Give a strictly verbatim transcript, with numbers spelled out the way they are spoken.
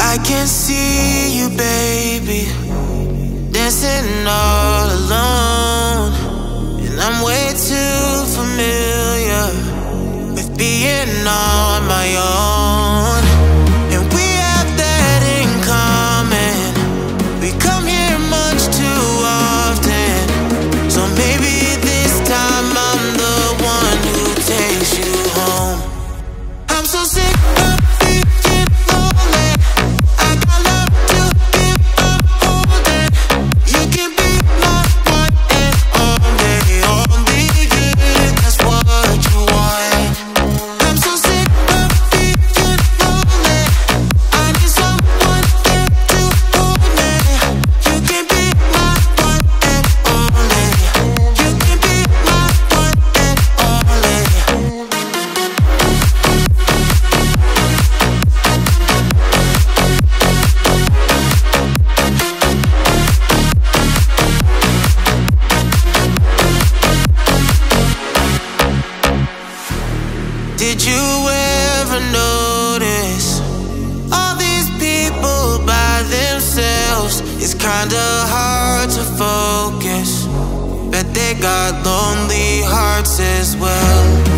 I can see you, baby, dancing all alone, and I'm way too familiar with being on my own. And we have that in common, we come here much too often. So maybe this time I'm the one who takes you home. I'm so sick of being lonely, I got love to give, I'm holding. You can be my one and only, only you, that's what you want. I'm so sick of being lonely, I need someone there to hold me. You can be my one and only, you can be my one and only. Did you ever notice all these people by themselves? It's kinda hard to focus, but they got lonely hearts as well.